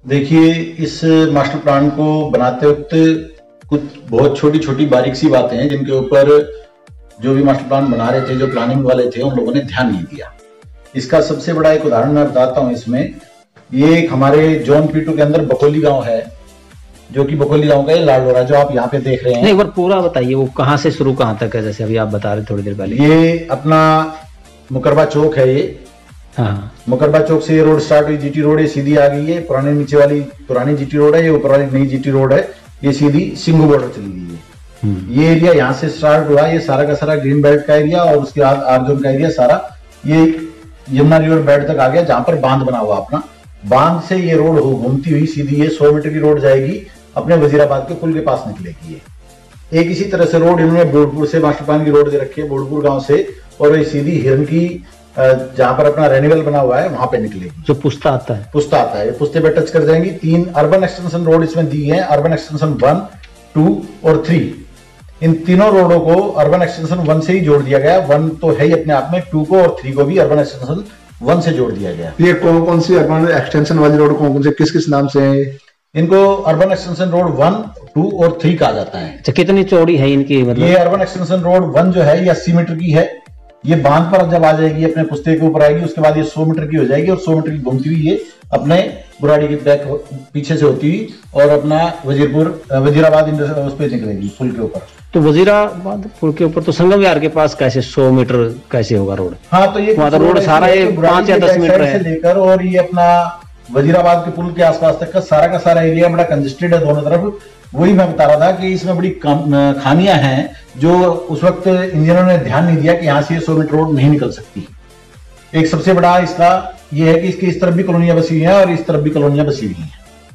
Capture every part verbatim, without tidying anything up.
देखिए, इस master plan को बनाते वक्त कुछ बहुत छोटी छोटी बारीक सी बातें हैं जिनके ऊपर जो भी मास्टर प्लान बना रहे थे, जो प्लानिंग वाले थे, उन लोगों ने ध्यान नहीं दिया। इसका सबसे बड़ा एक उदाहरण मैं बताता हूं। इसमें ये एक हमारे जोन पी टू के अंदर बकोली गांव है, जो कि बकोली गांव का ये लालडोरा जो आप यहाँ पे देख रहे हैं। नहीं, एक बार पूरा बताइए, वो कहाँ से शुरू कहाँ तक है, जैसे अभी आप बता रहे थोड़ी देर पहले। ये अपना मुकरबा चौक है। ये हाँ, मुकरबा चौक से ये रोड स्टार्ट हुई, जीटी रोड ये सीधी आ गई है। पुरानी नीचे वाली पुरानी जीटी रोड है, ये ऊपर वाली नई जीटी रोड है, ये सीधी सिंगू बॉर्डर चली गई है। ये एरिया यहाँ से स्टार्ट हुआ, ये सारा का सारा ग्रीन बेल्ट का एरिया, और उसके बाद आर जोन का एरिया सारा ये यमुना रिवर बेल्ट तक आ गया, जहां पर बांध बना हुआ अपना। बांध से ये रोड घूमती हुई सीधी ये सौ मीटर की रोड जाएगी, अपने वजीराबाद के पुल के पास निकलेगी। ये एक इसी तरह से रोड इन्होंने बोर्डपुर से मास्टर प्लान की रोड दे रखी है, बोर्डपुर गांव से, और ये सीधी हिरन की जहां पर अपना रेनिवल बना हुआ है वहां पे निकलेगी। जो पुस्ता आता है पुस्ता आता है, पुस्ते पे टच कर जाएंगी। तीन अर्बन एक्सटेंशन रोड इसमें दी है, अर्बन एक्सटेंशन वन, टू और थ्री। इन तीनों रोडों को अर्बन एक्सटेंशन वन से ही जोड़ दिया गया। वन तो है ही अपने आप में, टू को और थ्री को भी अर्बन एक्सटेंशन वन से जोड़ दिया गया। ये कौन कौन सी अर्बन एक्सटेंशन वाली रोड कौन कौन से किस किस नाम से है? इनको urban extension road one, two और थ्री कहा जाता है। अच्छा, कितनी चौड़ी है इनकी? मतलब ये अर्बन एक्सटेंशन रोड वन जो है ये अस्सी मीटर की है। ये बांध पर जब आ जाएगी, अपने पुस्ते के ऊपर आएगी, उसके बाद ये सौ मीटर की हो जाएगी, और सौ मीटर की घूमती हुई ये अपने बुराड़ी की बैक पीछे से होती हुई और अपना वजीरपुर वजीराबाद उस पर निकलेगी पुल के ऊपर। तो वजीराबाद पुल के ऊपर तो संगम विहार के पास कैसे सौ मीटर कैसे होगा रोड? हाँ, तो ये रोड सारा ये पांच या दस मीटर है लेकर, और ये अपना वजीराबाद के पुल के आसपास तक का सारा का सारा एरिया बड़ा कंजेस्टेड है दोनों तरफ। वही मैं बता रहा था कि इसमें बड़ी खामियां हैं जो उस वक्त इंजीनियरों ने ध्यान नहीं दिया कि यहां से सौ मीटर रोड नहीं निकल सकती। एक सबसे बड़ा इसका यह है कि इसकी इस तरफ भी कॉलोनियां बसी हुई हैं और इस तरफ भी कॉलोनियां बसी हुई हैं।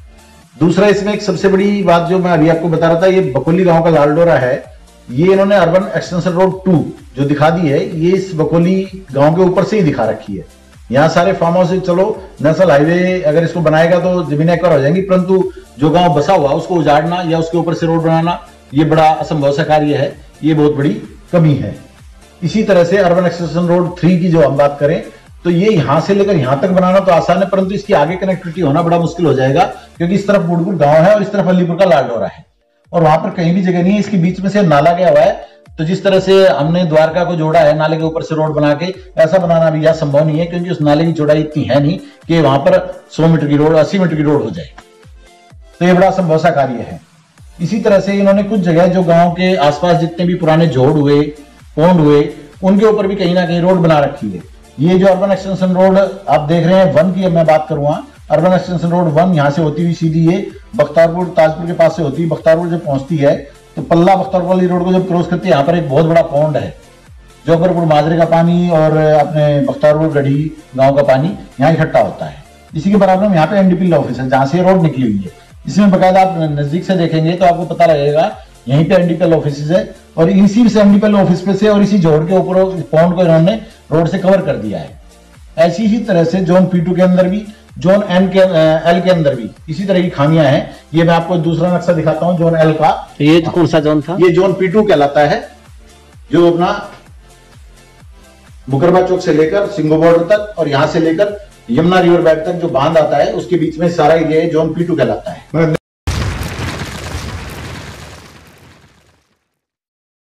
दूसरा, इसमें एक सबसे बड़ी बात जो मैं अभी आपको बता रहा था, ये बकोली गांव का लालडोरा है। ये इन्होंने अर्बन एक्सटेंशन रोड टू जो दिखा दी है, ये इस बकोली गांव के ऊपर से ही दिखा रखी है। यहाँ सारे फार्म हाउस, चलो नेशनल हाईवे अगर इसको बनाएगा तो जमीनें एकवर हो जाएंगी, परंतु जो गांव बसा हुआ उसको उजाड़ना या उसके ऊपर से रोड बनाना ये बड़ा असंभव सा कार्य है। ये बहुत बड़ी कमी है। इसी तरह से अर्बन एक्सटेंशन रोड थ्री की जो हम बात करें, तो ये यहां से लेकर यहां तक बनाना तो आसान है, परंतु इसकी आगे कनेक्टिविटी होना बड़ा मुश्किल हो जाएगा, क्योंकि इस तरफ बुड़पुर गांव है और इस तरफ अलीपुर का लालडोरा है, और वहां पर कहीं भी जगह नहीं है। इसके बीच में से नाला गया हुआ है। तो जिस तरह से हमने द्वारका को जोड़ा है नाले के ऊपर से रोड बना के, ऐसा बनाना भी यह संभव नहीं है, क्योंकि उस नाले की चौड़ाई इतनी है नहीं कि वहां पर सौ मीटर की रोड, अस्सी मीटर की रोड हो जाए। तो ये बड़ा असंभव सा कार्य है। इसी तरह से इन्होंने कुछ जगह जो गांव के आसपास जितने भी पुराने जोड़ हुए, पोंड हुए, उनके ऊपर भी कहीं ना कहीं रोड बना रखी है। ये जो अर्बन एक्सटेंशन रोड आप देख रहे हैं वन की, अब मैं बात करूंगा, अर्बन एक्सटेंशन रोड वन यहां से होती हुई सीधी ये बख्तारपुर ताजपुर के पास से होती है, बख्तारपुर जब पहुंचती है तो पल्ला बख्तारपुर वाली रोड को जब क्रॉस करती है, यहाँ पर एक बहुत बड़ा पौंड है, जोगरपुर माजरे का पानी और अपने बख्तारपुर गढ़ी गांव का पानी यहाँ इकट्ठा होता है। इसी के बराबर में यहाँ पे एनडीपीएल ऑफिस है, जहां से रोड निकली हुई है। इसमें बकायदा आप नजदीक से देखेंगे तो आपको पता लगेगा यहीं पे एनडीपीएल ऑफिस है, और इसी से एनडीपीएल ऑफिस पे से और इसी जोड़ के ऊपर पौंड को इन्होंने रोड से कवर कर दिया है। ऐसी ही तरह से जोन पी टू के अंदर भी, जोन एन के एल के अंदर भी इसी तरह की खामियां हैं। ये मैं आपको दूसरा नक्शा दिखाता हूं जोन एल का। ये कौन सा जोन था? ये जोन पी टू कहलाता है, जो अपना मुकरबा चौक से लेकर सिंगो बॉर्डर तक और यहां से लेकर यमुना रिवर बेल्ट तक जो बांध आता है उसके बीच में सारा एरिया जोन पी टू कहलाता है।